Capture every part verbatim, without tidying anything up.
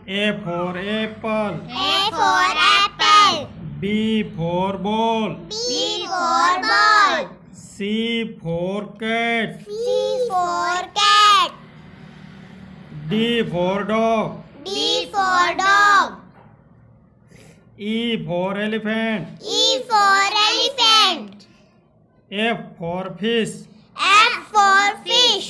A for apple. A for apple. B for ball. B for ball. C for cat. C for cat. D for dog. D for dog. E for elephant. E for elephant. F for fish. F for fish.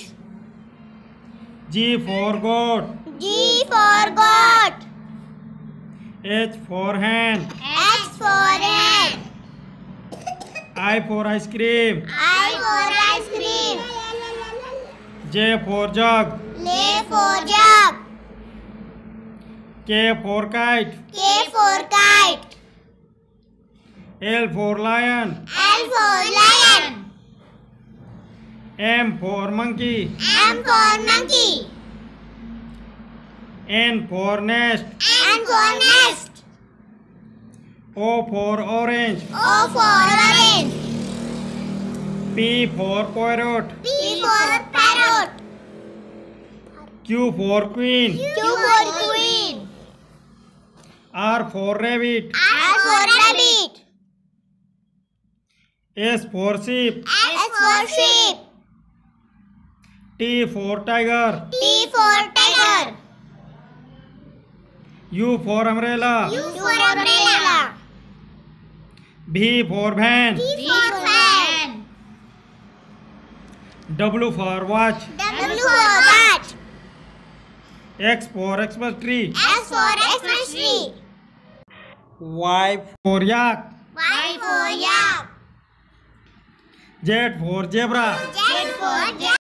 G for goat. G for goat. H for hen. H for hen. I for ice cream. I for ice cream. J for jug. J for jug. K for kite. K for kite. L for lion. L for lion. M for monkey. M for monkey. N for nest. N for nest. O for orange. O for orange. P for parrot. P for parrot. Q for queen. Q for queen. R for rabbit. R for rabbit. S for sheep. S for sheep. T for tiger. T for tiger. U for umbrella. U for umbrella. V for van. V for fan. W for watch. W for watch. X for Xmas tree. S for Xmas tree. Y for yak. Y for yak. Z for zebra. Z for